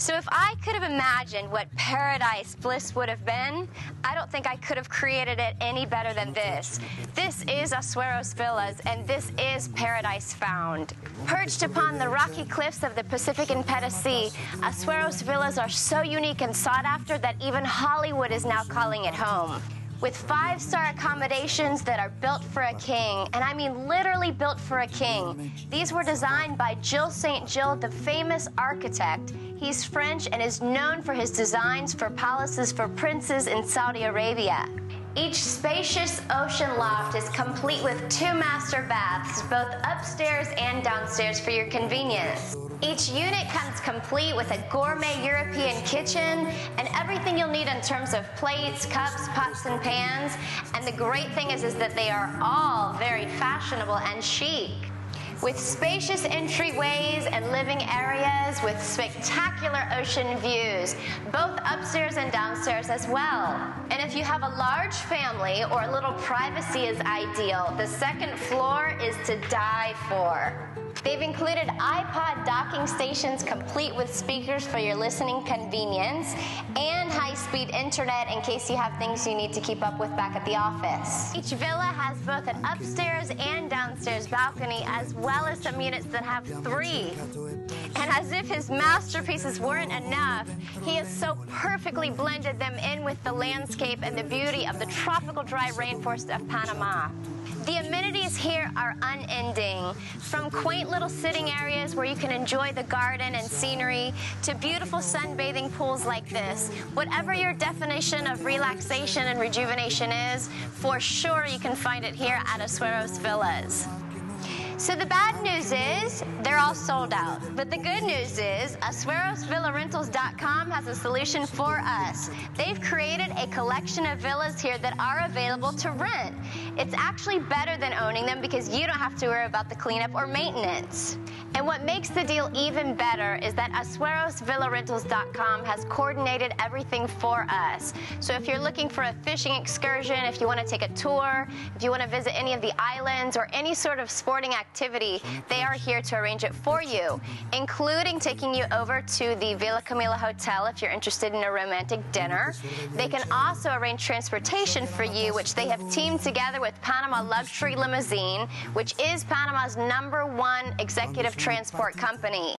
So if I could have imagined what paradise bliss would have been, I don't think I could have created it any better than this. This is Asueros Villas, and this is paradise found. Perched upon the rocky cliffs of the Pacific and Petah Sea, Asueros Villas are so unique and sought after that even Hollywood is now calling it home. With 5-star accommodations that are built for a king, and I mean literally built for a king. These were designed by Gilles St-Gilles, the famous architect. He's French and is known for his designs for palaces for princes in Saudi Arabia. Each spacious ocean loft is complete with 2 master baths, both upstairs and downstairs for your convenience. Each unit comes complete with a gourmet European kitchen and everything you'll need in terms of plates, cups, pots, and pans. And the great thing is that they are all very fashionable and chic. With spacious entryways and living areas with spectacular ocean views, both upstairs and downstairs as well. And if you have a large family or a little privacy is ideal, the 2nd floor is to die for. They've included iPod docking stations complete with speakers for your listening convenience and high-speed internet in case you have things you need to keep up with back at the office. Each villa has both an upstairs and downstairs balcony, as well as some units that have 3. And as if his masterpieces weren't enough, he has so perfectly blended them in with the landscape and the beauty of the tropical dry rainforest of Panama. The amenities here are unending, from quaint little sitting areas where you can enjoy the garden and scenery to beautiful sunbathing pools like this. Whatever your definition of relaxation and rejuvenation is, for sure you can find it here at Asueros Villas. So the bad news is they're all sold out. But the good news is AsuerosVillaRentals.com has a solution for us. They've created a collection of villas here that are available to rent. It's actually better than owning them because you don't have to worry about the cleanup or maintenance. And what makes the deal even better is that AsuerosVillaRentals.com has coordinated everything for us. So if you're looking for a fishing excursion, if you want to take a tour, if you want to visit any of the islands or any sort of sporting activity, they are here to arrange it for you, including taking you over to the Villa Camila Hotel if you're interested in a romantic dinner. They can also arrange transportation for you, which they have teamed together with Panama Luxury Limousine, which is Panama's #1 executive transport company.